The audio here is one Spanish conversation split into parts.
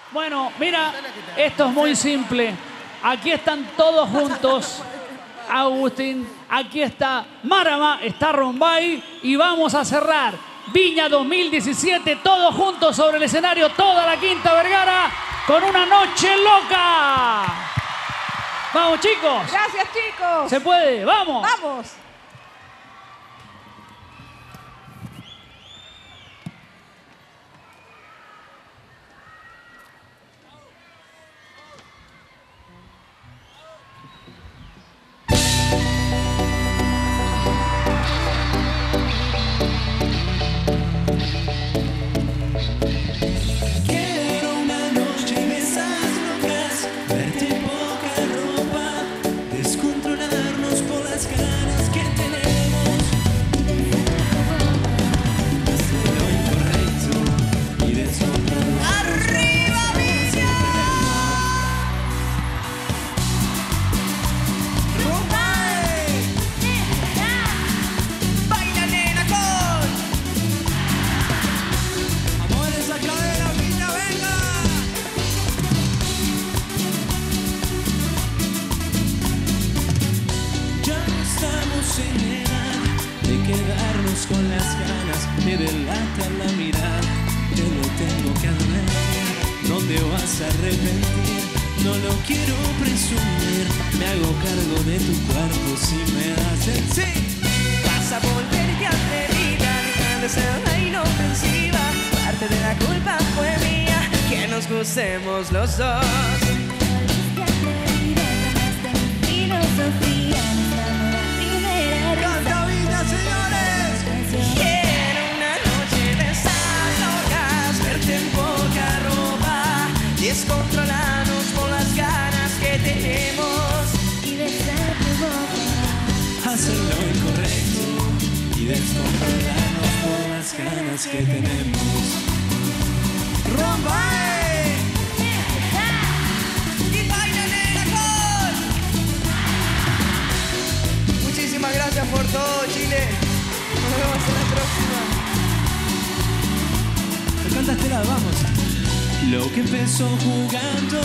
Bueno, mira, esto es muy simple. Aquí están todos juntos. Agustín, aquí está Marama, está Rombay y vamos a cerrar Viña 2017 todos juntos sobre el escenario, toda la Quinta Vergara con una noche loca. Vamos, chicos. Gracias, chicos. Se puede, vamos. Vamos. Con las ganas me delata la mirada, te lo tengo que advertir, no te vas a arrepentir, no lo quiero presumir, me hago cargo de tu cuerpo si me das el sí. Vas a volverte atrevida, dejar de ser la inofensiva, parte de la culpa fue mía, que nos gustemos los dos. Filosofía, ¡Canta vida, señores! Quiero una noche de esas locas, verte en poca ropa, descontrolarnos por las ganas que tenemos y besar tu boca. Hacer lo incorrecto y descontrolarnos por las ganas que tenemos. ¡Rombay! ¡Y bailan en la col! Muchísimas gracias por todo, Chile. Nos vemos en la próxima. Me canta este lado, vamos. Lo que empezó jugando,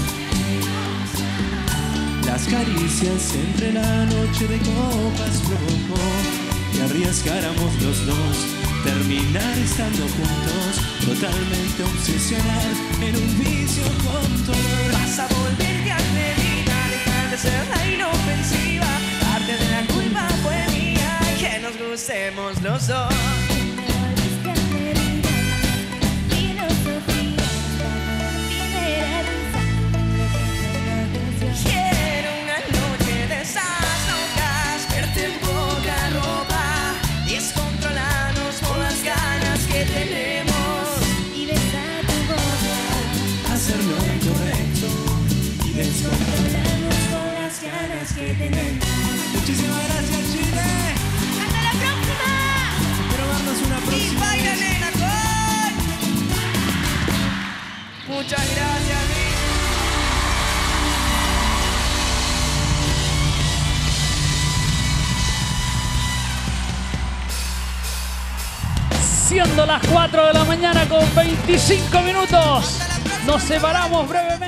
las caricias entre la noche de copas provocó que arriesgáramos los dos, terminar estando juntos, totalmente obsesional en un vicio con dolor. Vas a volverte atrevida, dejar de ser la inofensiva, parte de la culpa fue mía, que nos gustemos los dos. Quiero una noche de esas locas, verte en poca ropa, descontrolarnos por las ganas que tenemos y besar tu boca. Hacer lo incorrecto y descontrolarnos por las ganas que tenemos. Muchísimas gracias, Chile. ¡Hasta la próxima! Espero vernos una y próxima. bailan en la col. Muchas gracias, Luis. Siendo las 4 de la mañana con 25 minutos, nos separamos brevemente.